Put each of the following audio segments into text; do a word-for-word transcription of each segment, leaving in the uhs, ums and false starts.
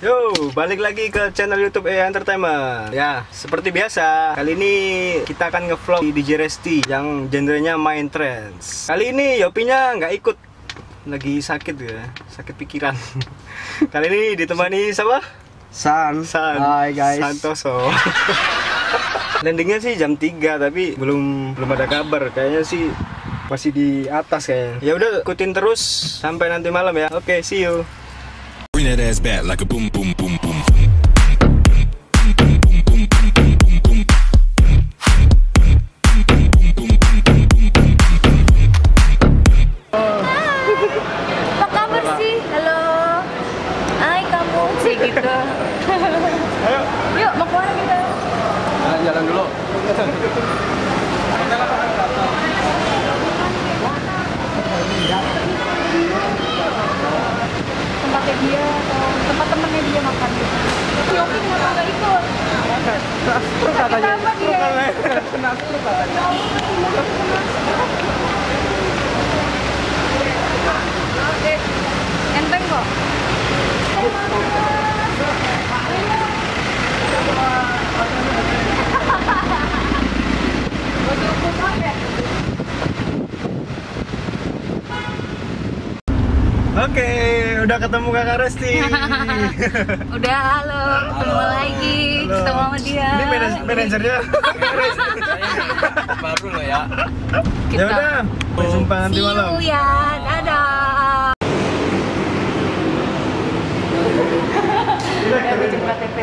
Yo, balik lagi ke channel YouTube E A Entertainment. Ya, seperti biasa, kali ini kita akan ngevlog di D J Resti yang genrenya main trance. Kali ini Yopinya nggak ikut, lagi sakit ya, sakit pikiran. Kali ini ditemani siapa? San. San. Hai guys. Santoso. Landingnya sih jam tiga, tapi belum belum ada kabar. Kayaknya sih masih di atas kayaknya. Ya udah, ikutin terus sampai nanti malam ya. Oke, okay, see you. Bring that ass back like a boom boom boom boom. Apa kabar sih? Halo. Hai kamu sih gitu. Ayo. Yuk mau keluar kita. Jalan dulu. Tempatnya dia atau tempat temennya dia makan gitu. Yopi kenapa nggak ikut? Terus katanya. Kenapa dia? Kenapa terus katanya? Oke, enteng kok. Oke, udah ketemu Kakak Resti. Udah, halo, ketemu lagi, Halo. ketemu sama dia. Ini manaj manajernya. Baru lo ya. Ya udah, berjumpa nanti See malam. you ya, dadah. Udah bikin K T P.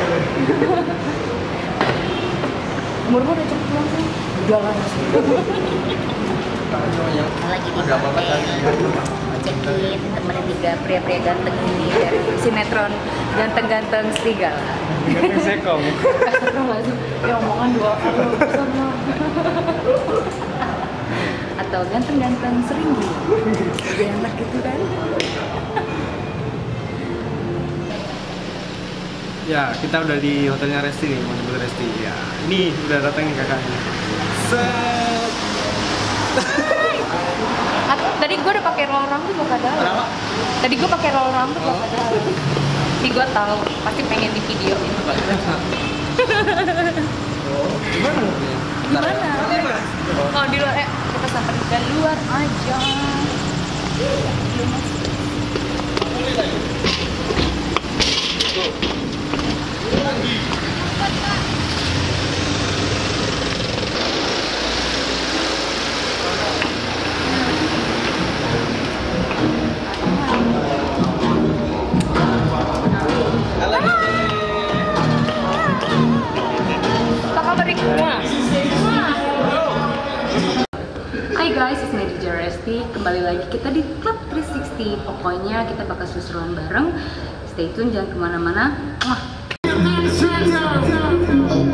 Umurmu udah cepet pulang sih? Udah lah. Lagi di hotel, cekin temenin tiga pria-pria ganteng ini dari sinetron ganteng-ganteng serigala. Ganteng sekong. Astagfirullahaladzim, ya omongan dua kali sama. Atau ganteng-ganteng seringgi. Lebih enak gitu kan? Ya, kita udah di hotelnya Resti nih, mau jemput Resti. Ya, ini udah datang nih kakaknya. Set. Tadi gue udah pakai roll rambut gak kadang. Tadi gue pakai roll rambut gak kadang. Tapi gue tahu pasti pengen di video ini. Gimana? Gimana? Oh di luar, eh kita sampai di luar aja. Hai guys, it's me D J Resti. Kembali lagi kita di Club tiga enam nol. Pokoknya kita bakal susulan bareng. Stay tune, jangan kemana-mana. Mwah.